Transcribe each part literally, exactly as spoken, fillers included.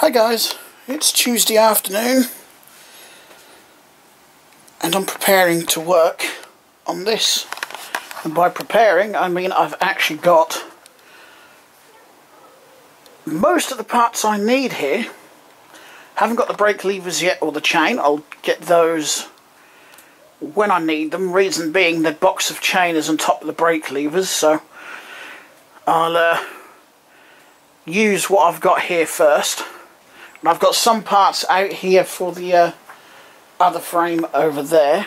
Hi guys, it's Tuesday afternoon and I'm preparing to work on this, and by preparing I mean I've actually got most of the parts I need here. Haven't got the brake levers yet or the chain. I'll get those when I need them, reason being the box of chain is on top of the brake levers, so I'll uh, use what I've got here first. And I've got some parts out here for the uh, other frame over there.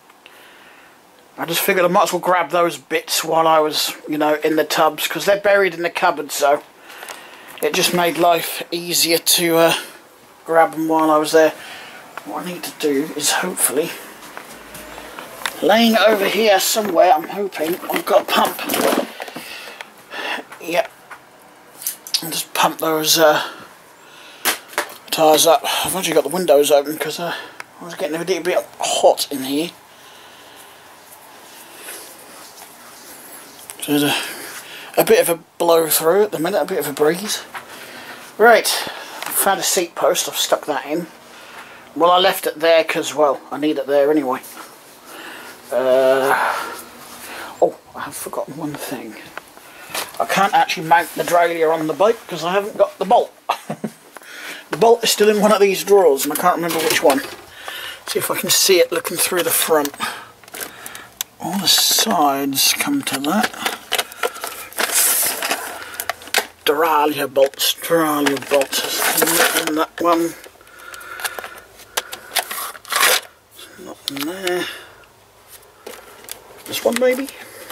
I just figured I might as well grab those bits while I was, you know, in the tubs, because they're buried in the cupboard, so it just made life easier to uh, grab them while I was there. What I need to do is hopefully, laying over here somewhere, I'm hoping I've got a pump. Yep. I'll just pump those uh, tyres up. I've actually got the windows open because uh, I was getting a little bit hot in here. So there's a, a bit of a blow through at the minute, a bit of a breeze. Right, I've found a seat post, I've stuck that in. Well, I left it there because, well, I need it there anyway. Uh, oh, I have forgotten one thing. I can't actually mount the derailleur on the bike because I haven't got the bolt. The bolt is still in one of these drawers and I can't remember which one. See if I can see it looking through the front. All the sides come to that. Derailleur bolts, derailleur bolts. Not in that one. Not in there. This one maybe?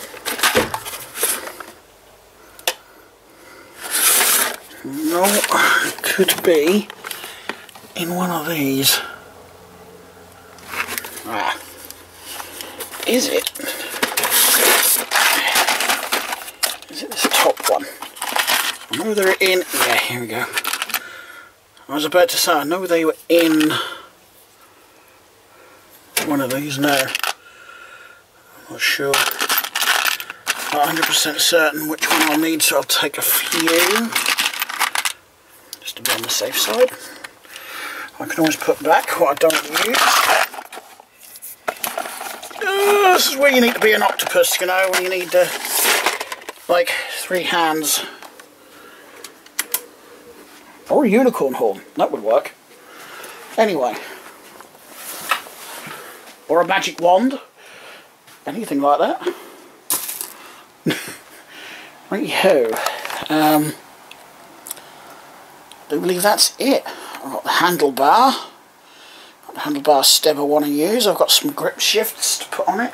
No, it could be in one of these. Ah, is it? Is it this top one? I know they're in. Yeah, here we go. I was about to say, I know they were in one of these now. I'm not sure. Not one hundred percent certain which one I'll need, so I'll take a few. Just to be on the safe side. I can always put back what I don't use. Uh, this is where you need to be an octopus, you know, when you need uh, like three hands. Or a unicorn horn, that would work. Anyway. Or a magic wand. Anything like that. Righty-ho. Um, I do believe that's it. I've got the handlebar. Got the handlebar stem I want to use. I've got some grip shifts to put on it.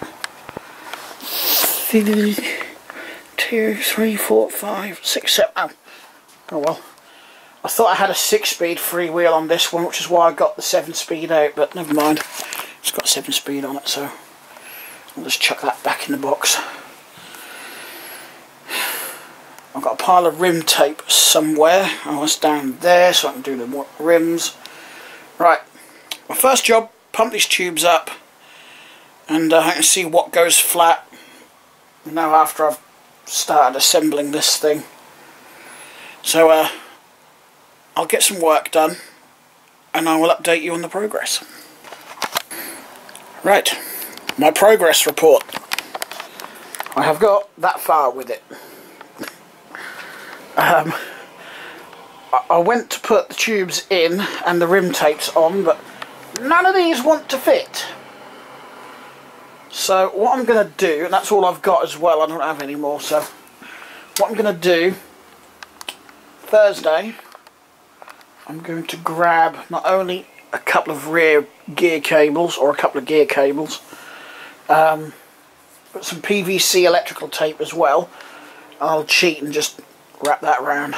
Two, three, four, five, six, seven. Oh, oh well. I thought I had a six-speed freewheel on this one, which is why I got the seven-speed out, but never mind. It's got a seven-speed on it, so I'll just chuck that back in the box. I've got a pile of rim tape somewhere. Oh, it's down there, so I can do the rims. Right, my first job, pump these tubes up, and uh, I can see what goes flat now after I've started assembling this thing. So uh, I'll get some work done, and I will update you on the progress. Right, my progress report. I have got that far with it. Um, I went to put the tubes in and the rim tapes on, but none of these want to fit. So what I'm going to do, and that's all I've got as well, I don't have any more, so what I'm going to do, Thursday, I'm going to grab not only a couple of rear gear cables, or a couple of gear cables, um, but some P V C electrical tape as well. I'll cheat and just wrap that around.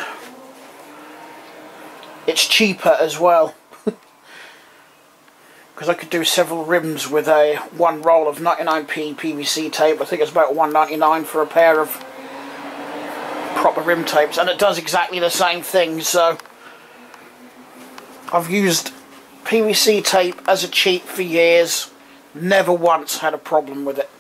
It's cheaper as well because I could do several rims with a one roll of ninety-nine P P V C tape. I think it's about one ninety-nine for a pair of proper rim tapes, and it does exactly the same thing. So I've used P V C tape as a cheat for years, never once had a problem with it.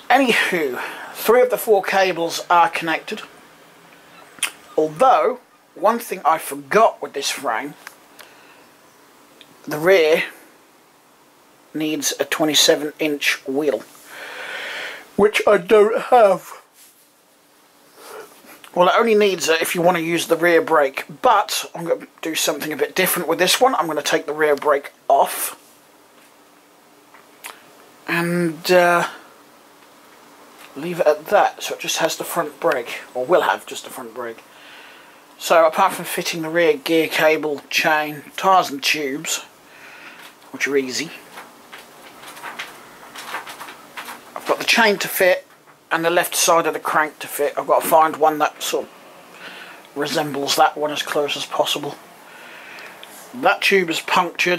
Anywho, three of the four cables are connected, although one thing I forgot with this frame, the rear needs a twenty-seven inch wheel, which I don't have. Well, it only needs it if you want to use the rear brake, but I'm going to do something a bit different with this one. I'm going to take the rear brake off and uh, leave it at that, so it just has the front brake, or will have just the front brake. So apart from fitting the rear gear cable, chain, tyres and tubes, which are easy, I've got the chain to fit and the left side of the crank to fit. I've got to find one that sort of resembles that one as close as possible. That tube is punctured.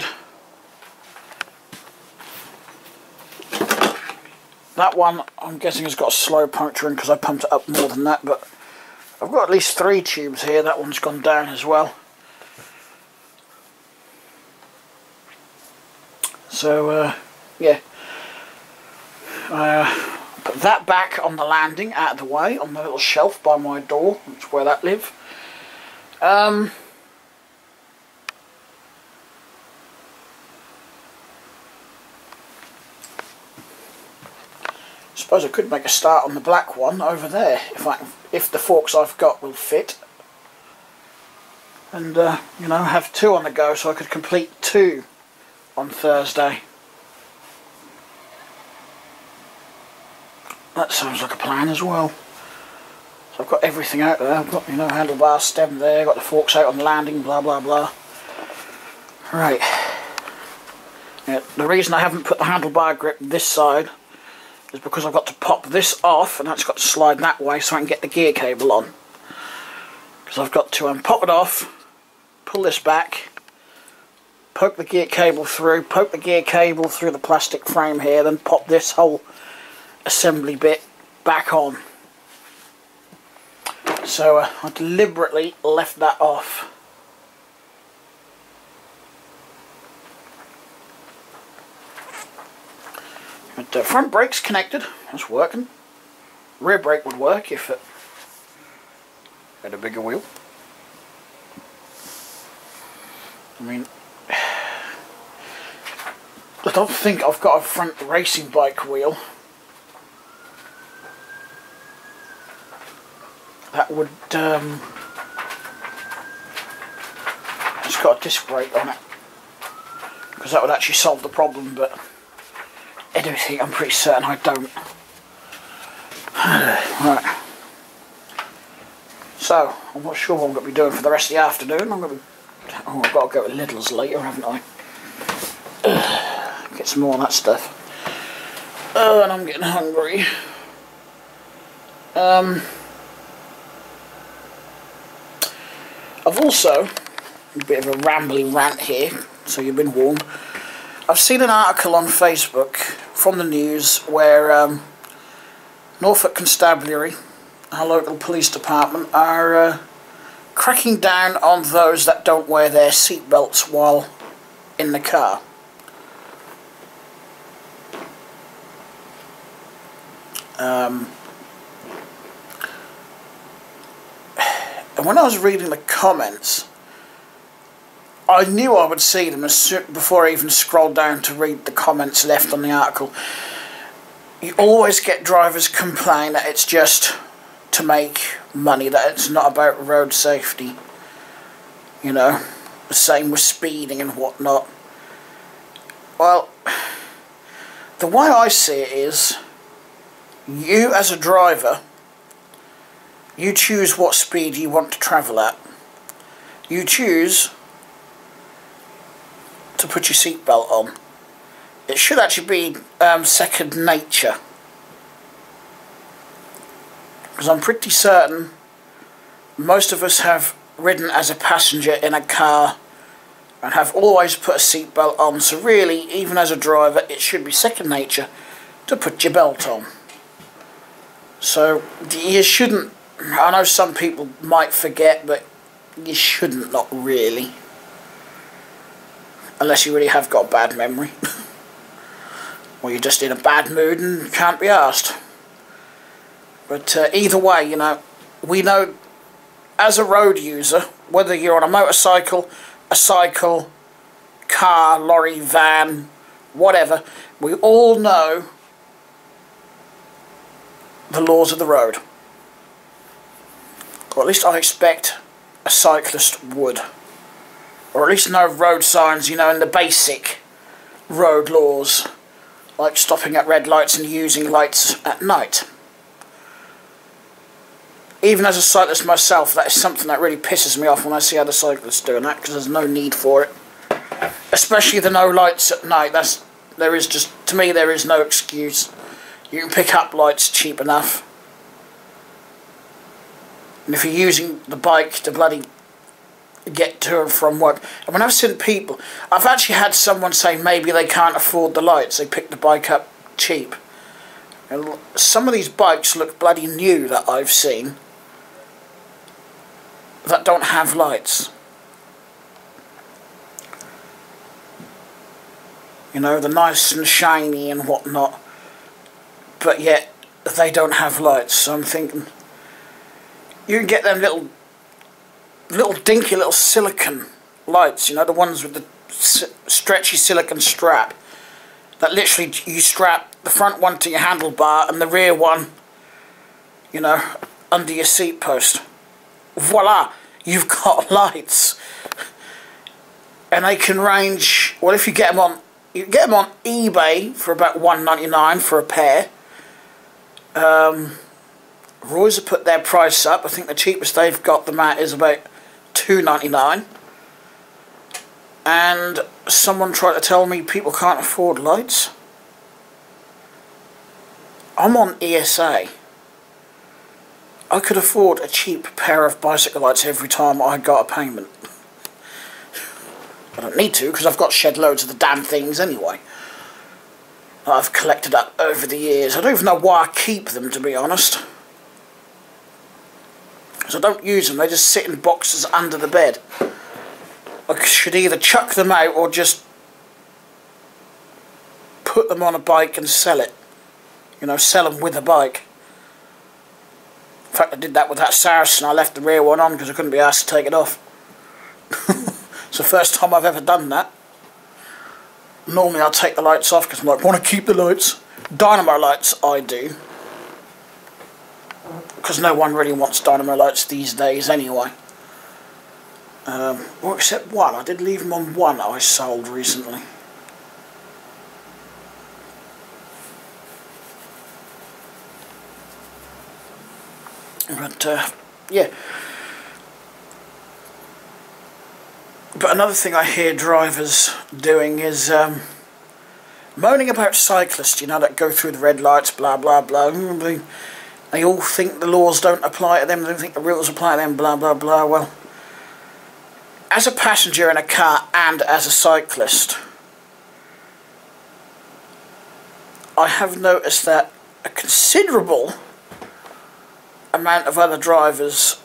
That one I'm guessing has got a slow puncturing because I pumped it up more than that, but I've got at least three tubes here. That one's gone down as well. So uh, yeah, uh, put that back on the landing, out of the way, on the little shelf by my door, which is where that live. Um, suppose I could make a start on the black one over there if I if the forks I've got will fit, and uh, you know, have two on the go, so I could complete two on Thursday. That sounds like a plan as well. So I've got everything out there. I've got, you know, handlebar stem there, got the forks out on the landing, blah blah blah. Right. Yeah, the reason I haven't put the handlebar grip this side is because I've got to pop this off, and that's got to slide that way so I can get the gear cable on. Because I've got to um, pop it off, pull this back, poke the gear cable through, poke the gear cable through the plastic frame here, then pop this whole assembly bit back on. So uh, I deliberately left that off. But the front brake's connected, that's working. Rear brake would work if it had a bigger wheel. I mean, I don't think I've got a front racing bike wheel that would, um, it's got a disc brake on it, because that would actually solve the problem, but I do think, I'm pretty certain I don't. Right. So, I'm not sure what I'm going to be doing for the rest of the afternoon. I'm going to be, oh, I've got to go to Lidl's later, haven't I? Ugh, get some more of that stuff. Oh, and I'm getting hungry. Um, I've also, a bit of a rambling rant here, so you've been warned. I've seen an article on Facebook from the news where um, Norfolk Constabulary, our local police department, are uh, cracking down on those that don't wear their seatbelts while in the car. Um, and when I was reading the comments, I knew I would see them as soon, before I even scrolled down to read the comments left on the article. You always get drivers complain that it's just to make money, that it's not about road safety. You know, the same with speeding and whatnot. Well, the way I see it is, you as a driver, you choose what speed you want to travel at. You choose to put your seatbelt on. It should actually be um, second nature, because I'm pretty certain most of us have ridden as a passenger in a car and have always put a seatbelt on, so really, even as a driver, it should be second nature to put your belt on. So you shouldn't, I know some people might forget, but you shouldn't, not really. Unless you really have got a bad memory. Or you're just in a bad mood and can't be asked. But uh, either way, you know, we know, as a road user, whether you're on a motorcycle, a cycle, car, lorry, van, whatever, we all know the laws of the road. Or at least I expect a cyclist would. Or at least know road signs, you know, and the basic road laws, like stopping at red lights and using lights at night. Even as a cyclist myself, that is something that really pisses me off when I see other cyclists doing that, because there's no need for it. Especially the no lights at night. That's there is just to me there is no excuse. You can pick up lights cheap enough. And if you're using the bike to bloody get to and from work, and when I've seen people, I've actually had someone say maybe they can't afford the lights, they pick the bike up cheap. And some of these bikes look bloody new that I've seen that don't have lights. You know, they're nice and shiny and whatnot, but yet they don't have lights. So I'm thinking, you can get them little, little dinky little silicon lights, you know, the ones with the stretchy silicon strap, that literally you strap the front one to your handlebar and the rear one, you know, under your seat post. Voila, you've got lights. And they can range, well, if you get them on, you can get them on eBay for about one ninety-nine for a pair. Um, Roy's have put their price up. I think the cheapest they've got them at is about two ninety-nine. And someone tried to tell me people can't afford lights. I'm on E S A. I could afford a cheap pair of bicycle lights every time I got a payment. I don't need to, because I've got shed loads of the damn things anyway. I've collected up over the years. I don't even know why I keep them, to be honest. Because I don't use them, they just sit in boxes under the bed. I should either chuck them out or just put them on a bike and sell it. You know, sell them with a bike. In fact, I did that with that Saracen. I left the rear one on because I couldn't be asked to take it off. It's the first time I've ever done that. Normally I'll take the lights off because I'm like, I want to keep the lights. Dynamo lights I do. Because no one really wants dynamo lights these days anyway. Um, well, except one. I did leave them on one I sold recently. But, uh, yeah. But another thing I hear drivers doing is um, moaning about cyclists, you know, that go through the red lights, blah, blah, blah. They, they all think the laws don't apply to them, they don't think the rules apply to them, blah, blah, blah. Well, as a passenger in a car and as a cyclist, I have noticed that a considerable amount of other drivers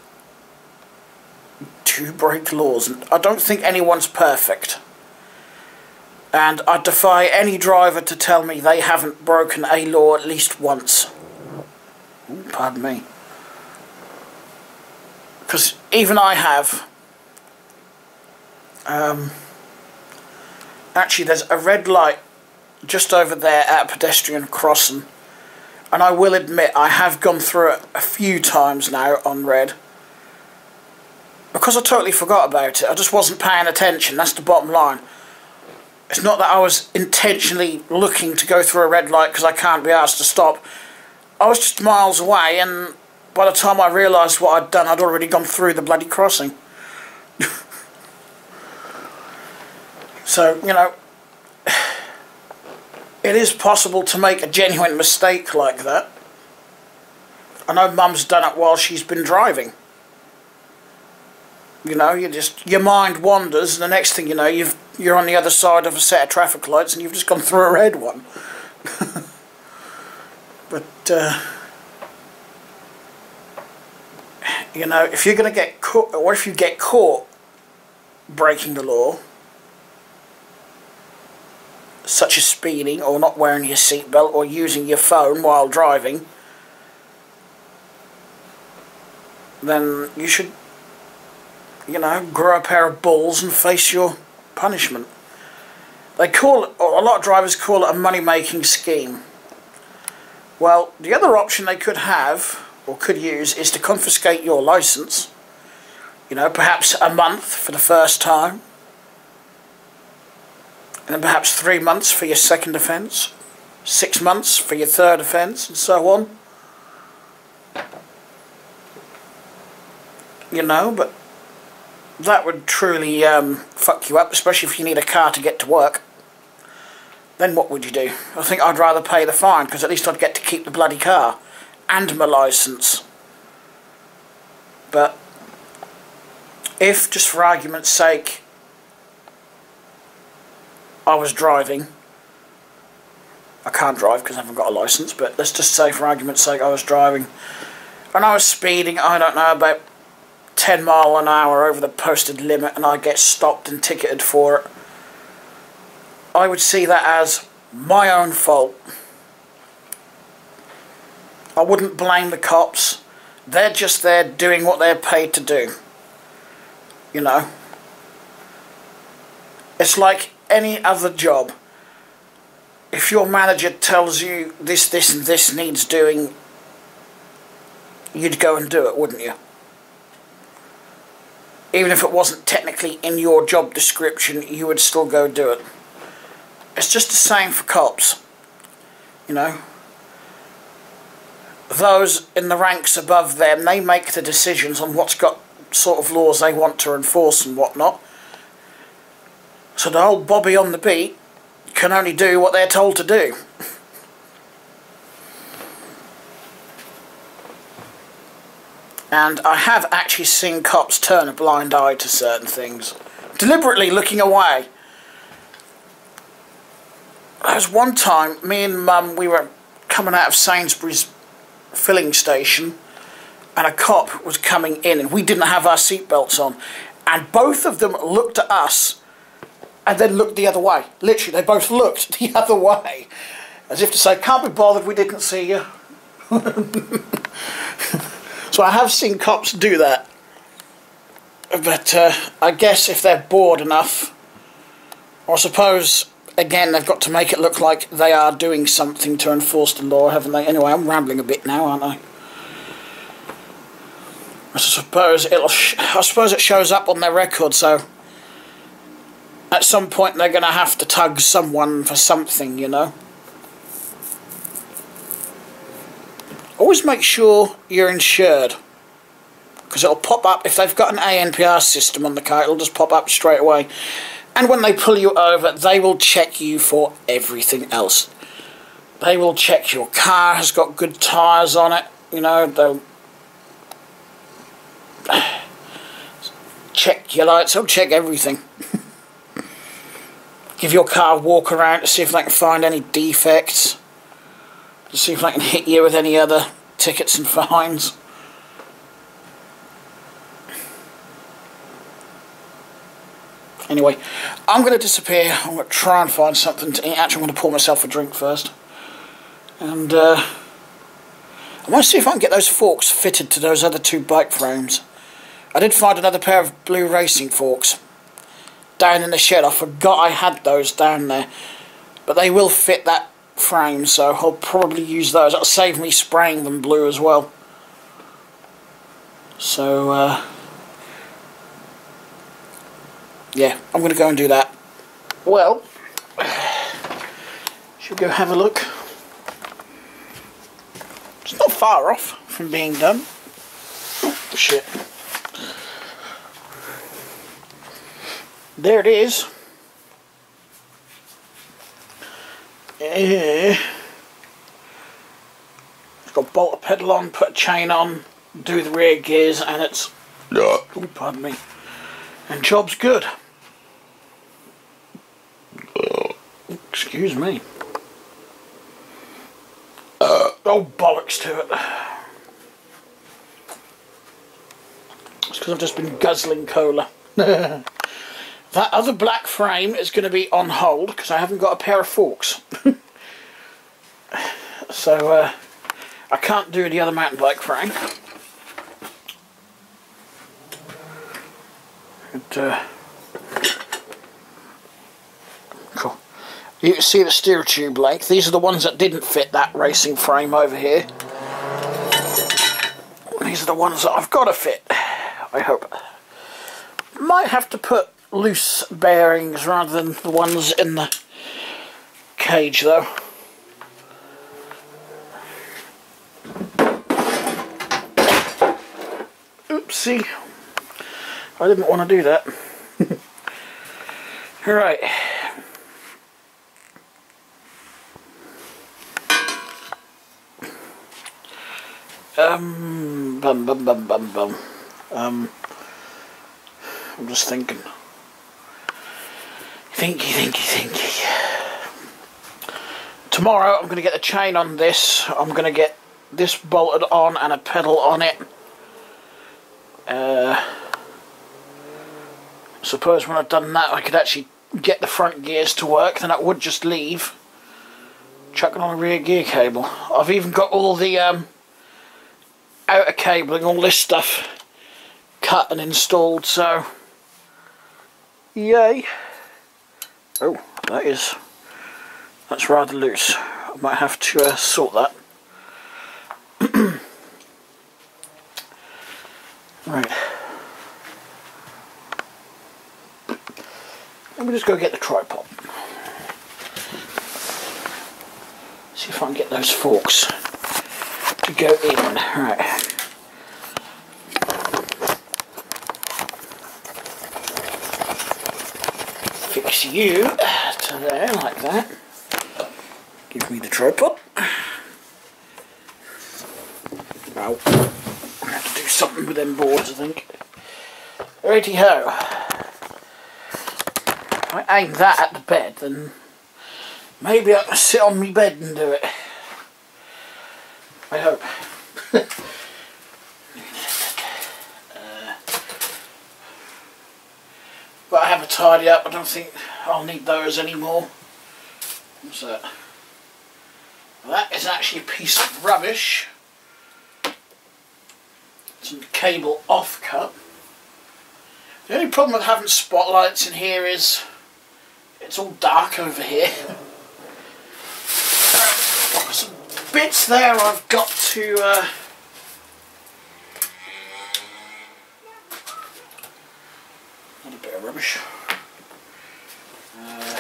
do break laws. I don't think anyone's perfect, and I defy any driver to tell me they haven't broken a law at least once. Ooh, pardon me. Because even I have. Um, actually, there's a red light just over there at a pedestrian crossing, and I will admit I have gone through it a few times now on red. Because I totally forgot about it. I just wasn't paying attention. That's the bottom line. It's not that I was intentionally looking to go through a red light because I can't be asked to stop. I was just miles away, and by the time I realised what I'd done, I'd already gone through the bloody crossing. So, you know, it is possible to make a genuine mistake like that. I know Mum's done it while she's been driving. You know, you just your mind wanders, and the next thing you know, you've you're on the other side of a set of traffic lights, and you've just gone through a red one. But uh, you know, if you're going to get caught, or if you get caught breaking the law, such as speeding, or not wearing your seatbelt, or using your phone while driving, then you should you know, grow a pair of balls and face your punishment. They call it, or a lot of drivers call it a money-making scheme. Well, the other option they could have, or could use, is to confiscate your licence. You know, perhaps a month for the first time. And then perhaps three months for your second offence. Six months for your third offence, and so on. You know, but that would truly um, fuck you up, especially if you need a car to get to work. Then what would you do? I think I'd rather pay the fine, because at least I'd get to keep the bloody car and my licence. But if, just for argument's sake, I was driving, I can't drive because I haven't got a licence, but let's just say for argument's sake I was driving and I was speeding, I don't know, about ten mile an hour over the posted limit, and I get stopped and ticketed for it, I would see that as my own fault. I wouldn't blame the cops. They're just there doing what they're paid to do. You know. It's like any other job. If your manager tells you this, this and this needs doing, you'd go and do it, wouldn't you? Even if it wasn't technically in your job description, you would still go do it. It's just the same for cops, you know. Those in the ranks above them, they make the decisions on what's got sort of laws they want to enforce and whatnot. So the old Bobby on the beat can only do what they're told to do. And I have actually seen cops turn a blind eye to certain things, deliberately looking away. There was one time, me and Mum, we were coming out of Sainsbury's filling station, and a cop was coming in, and we didn't have our seatbelts on, and both of them looked at us and then looked the other way. Literally, they both looked the other way, as if to say, can't be bothered, we didn't see you. So I have seen cops do that, but uh, I guess if they're bored enough, I suppose, again, they've got to make it look like they are doing something to enforce the law, haven't they? Anyway, I'm rambling a bit now, aren't I? I suppose it'll. Sh I suppose it shows up on their record, so at some point they're going to have to tug someone for something, you know. Always make sure you're insured, because it'll pop up if they've got an A N P R system on the car. It'll just pop up straight away. And when they pull you over, they will check you for everything else. They will check your car has got good tyres on it. You know, they'll check your lights. They'll check everything. Give your car a walk around to see if they can find any defects. To see if they can hit you with any other tickets and fines. Anyway, I'm going to disappear. I'm going to try and find something to eat. Actually, I'm going to pour myself a drink first. And uh, I want to see if I can get those forks fitted to those other two bike frames. I did find another pair of blue racing forks down in the shed. I forgot I had those down there. But they will fit that frame, so I'll probably use those. That'll save me spraying them blue as well. So, uh... yeah, I'm going to go and do that. Well, should we go have a look? It's not far off from being done. Oh, shit. There it is. Yeah. It's got bolt a pedal on, put a chain on, do the rear gears, and it's... oh, pardon me. And job's good. Excuse me. Uh, oh, bollocks to it. It's because I've just been guzzling cola. That other black frame is going to be on hold because I haven't got a pair of forks. So, uh, I can't do the other mountain bike frame. And, uh, cool. You can see the steel tube length. These are the ones that didn't fit that racing frame over here. These are the ones that I've got to fit, I hope. Might have to put loose bearings rather than the ones in the cage though. Oopsie. I didn't want to do that. Right. Um, bum bum bum bum bum. Um, I'm just thinking. Thinky, thinky, thinky. Tomorrow I'm going to get the chain on this. I'm going to get this bolted on and a pedal on it. Uh, suppose when I've done that I could actually get the front gears to work, then I would just leave, chucking on a rear gear cable. I've even got all the um, outer cabling, all this stuff cut and installed, so yay. Oh, that is, that's rather loose. I might have to uh, sort that. Right. Let me just go get the tripod. See if I can get those forks to go in. Right. Fix you to there like that. Give me the tripod. Oh, I have to do something with them boards, I think. Righty ho. If I aim that at the bed, then maybe I can sit on my bed and do it. I hope. uh, but I have a tidy up. I don't think I'll need those anymore. What's that? Well, that is actually a piece of rubbish. Some cable off cut. The only problem with having spotlights in here is it's all dark over here. Some bits there I've got to uh, not a bit of rubbish. Uh,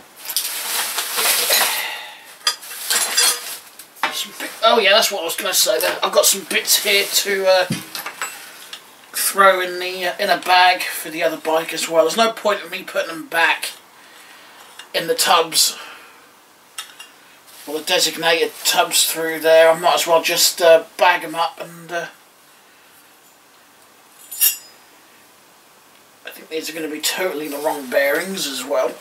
some bit, oh yeah, that's what I was going to say there. I've got some bits here to uh, throw in the uh, in a bag for the other bike as well. There's no point in me putting them back in the tubs, or the designated tubs through there. I might as well just uh, bag them up, and uh, I think these are going to be totally the wrong bearings as well.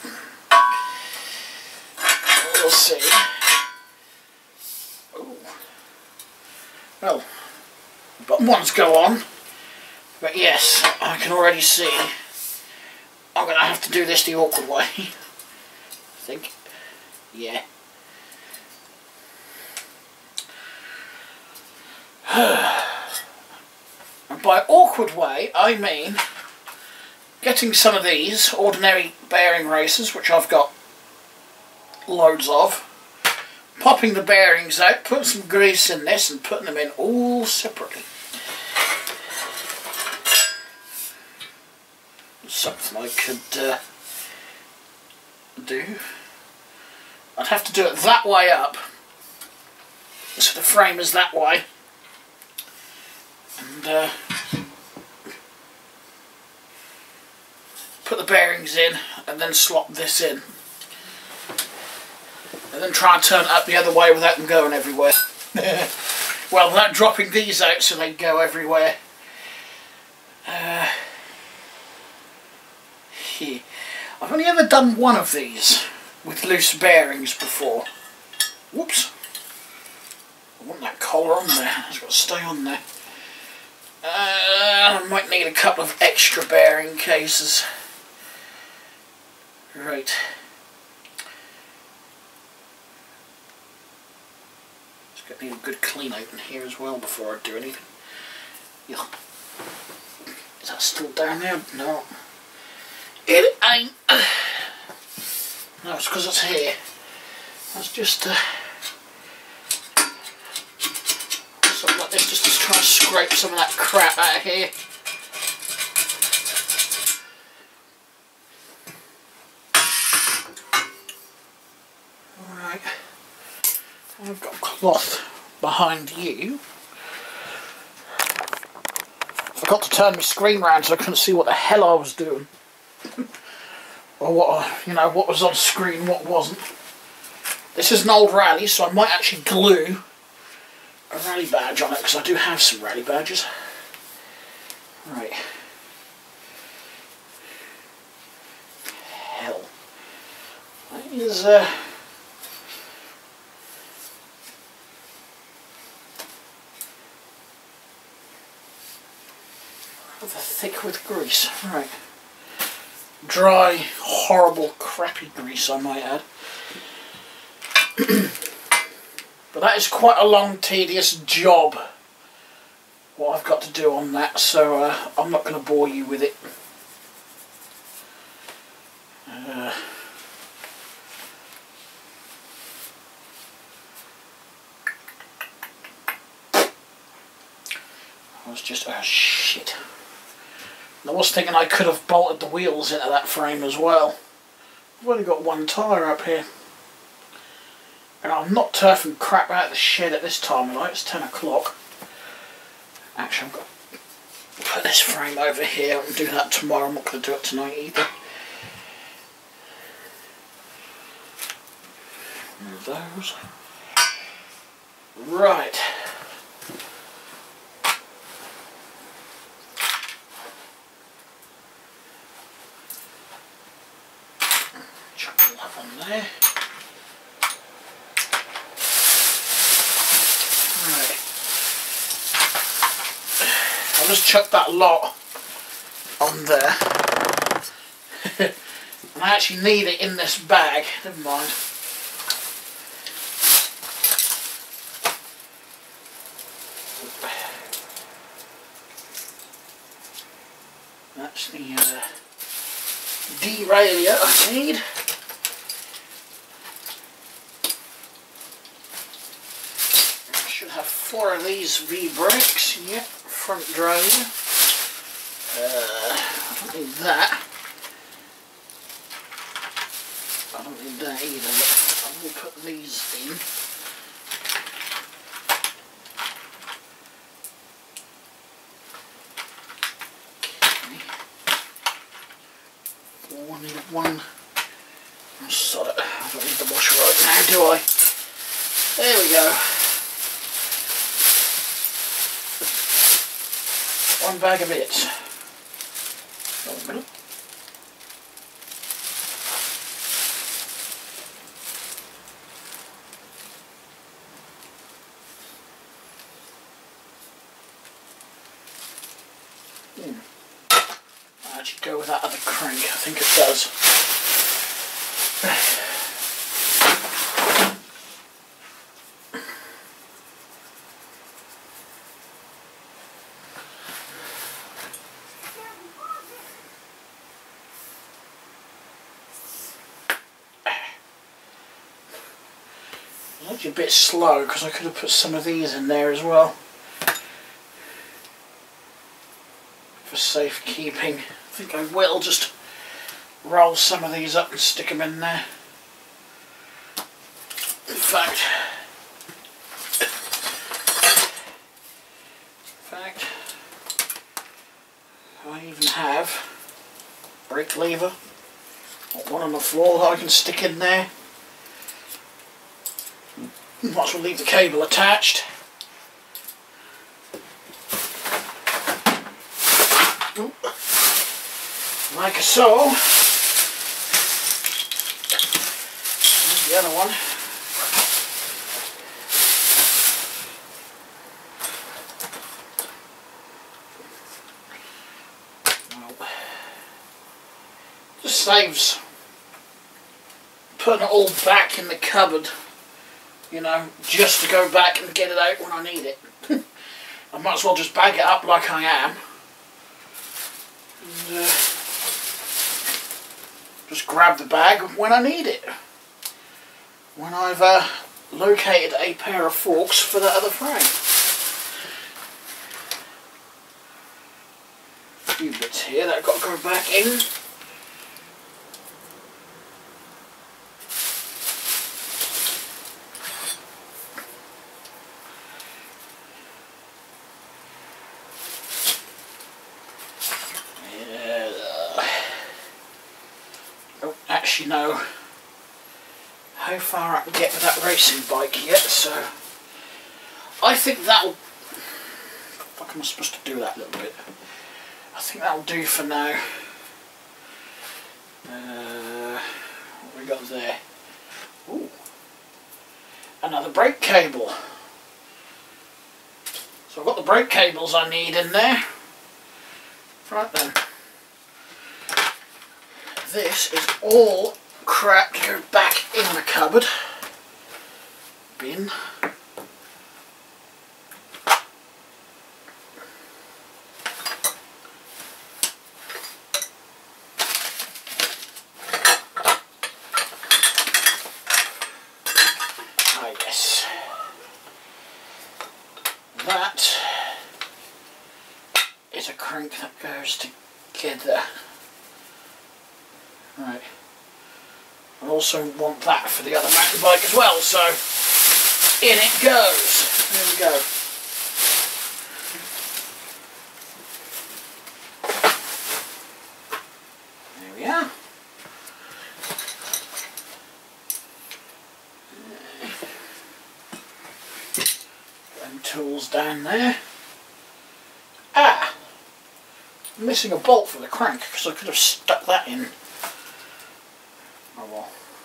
We'll see. Ooh. Well, the bottom ones go on. But yes, I can already see I'm going to have to do this the awkward way. I think. Yeah. And by awkward way, I mean getting some of these ordinary bearing racers, which I've got loads of, popping the bearings out, putting some grease in this and putting them in all separately. Something I could uh, do. I'd have to do it that way up, so the frame is that way, and uh, put the bearings in and then slot this in, and then try and turn it up the other way without them going everywhere. Well, without dropping these out so they go everywhere. Uh, I've only ever done one of these with loose bearings before. Whoops. I want that collar on there. It's got to stay on there. Uh, I might need a couple of extra bearing cases. Right. It's got to need a good clean out in here as well before I do anything. Yeah. Is that still down there? No. It ain't. No, it's because it's here. That's just uh, something like this, just to try and scrape some of that crap out of here. Alright, I've got cloth behind you. Forgot to turn my screen round so I couldn't see what the hell I was doing. Or what, you know, what was on screen, what wasn't. This is an old rally, so I might actually glue a rally badge on it, because I do have some rally badges. Right. Hell. That is, uh... rather thick with grease. Right. Dry, horrible, crappy grease, I might add. But that is quite a long, tedious job, what I've got to do on that, so uh, I'm not going to bore you with it. Uh, I was just, oh shit. I was thinking I could have bolted the wheels into that frame as well. I've only got one tyre up here. And I'm not turfing crap out of the shed at this time of night. It's ten o'clock. Actually, I've got to put this frame over here. I'll do that tomorrow. I'm not going to do it tonight either. One of those. Right. Chuck that on there. Right. I'll just chuck that lot on there. And I actually need it in this bag. Never mind. That's the uh, derailleur I need. Have four of these V-brakes, yep, front drive. Uh, I don't need that. I don't need that either, but I will put these in. Okay. Oh, I need one. Oh, sod it. I don't need the washer right now, do I? There we go. One bag of bits. Hmm. I'll actually go with that other crank, I think it does. A bit slow because I could have put some of these in there as well for safekeeping. I think I will just roll some of these up and stick them in there. In fact, in fact, I even have a brake lever, one on the floor that I can stick in there. Might as well leave the cable attached. Like so. There's the other one. Well, just saves putting it all back in the cupboard. You know, just to go back and get it out when I need it. I might as well just bag it up like I am. And, uh, just grab the bag when I need it. When I've uh, located a pair of forks for the other frame. A few bits here that I've got to go back in. Actually know how far I can get with that racing bike yet, so I think that'll. Fuck, am I supposed to do that a little bit? I think that'll do for now. Uh, what we got there? Ooh, another brake cable. So I've got the brake cables I need in there. Right then. This is all crap to go back in the cupboard bin. Ah yes, that is a crank that goes together. Right. I also want that for the other mountain bike as well, so in it goes. There we go. There we are. Them tools down there. Ah! I'm missing a bolt for the crank because I could have stuck that in. Oh well.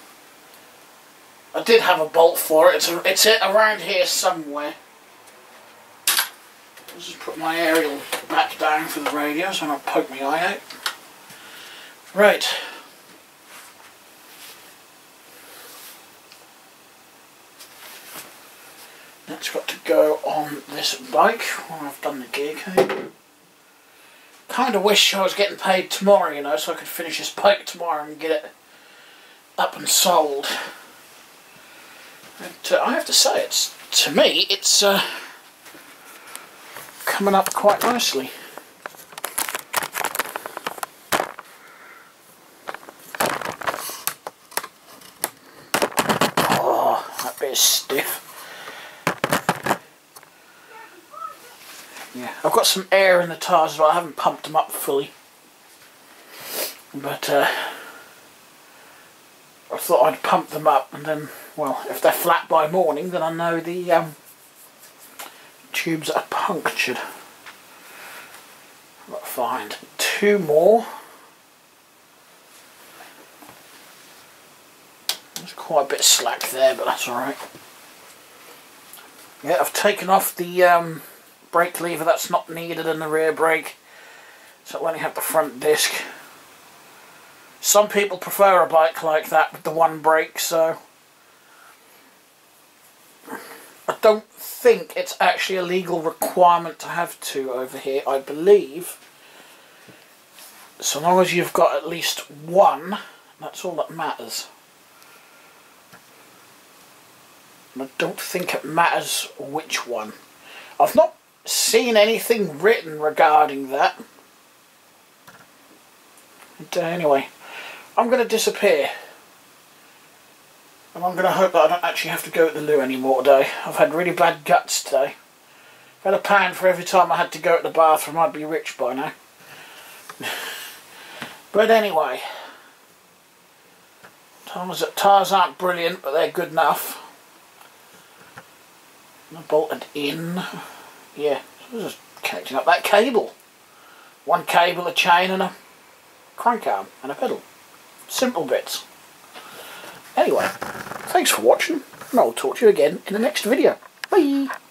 I did have a bolt for it. It's a, it's it around here somewhere. I'll just put my aerial back down for the radio so I don't poke my eye out. Right. That's got to go on this bike when I've done the gear cable. Kind of wish I was getting paid tomorrow, you know, so I could finish this bike tomorrow and get it up and sold. And, uh, I have to say, it's to me, it's uh, coming up quite nicely. Oh, that bit is stiff. Yeah, I've got some air in the tyres as well. I haven't pumped them up fully, but uh, I thought I'd pump them up, and then, well, if they're flat by morning, then I know the um, tubes are punctured. I've got to find two more. There's quite a bit of slack there, but that's alright. Yeah, I've taken off the um, brake lever that's not needed in the rear brake, so I only have the front disc. Some people prefer a bike like that with the one brake, so I don't think it's actually a legal requirement to have two over here. I believe so long as you've got at least one, that's all that matters. And I don't think it matters which one. I've not seen anything written regarding that. But, uh, anyway, I'm going to disappear. And I'm going to hope that I don't actually have to go to the loo anymore today. I've had really bad guts today. If I had a pound for every time I had to go to the bathroom, I'd be rich by now. But anyway, tyres aren't brilliant, but they're good enough. And I bolted in. Yeah, so I was just connecting up that cable. One cable, a chain, and a crank arm, and a pedal. Simple bits. Anyway, thanks for watching, and I'll talk to you again in the next video. Bye!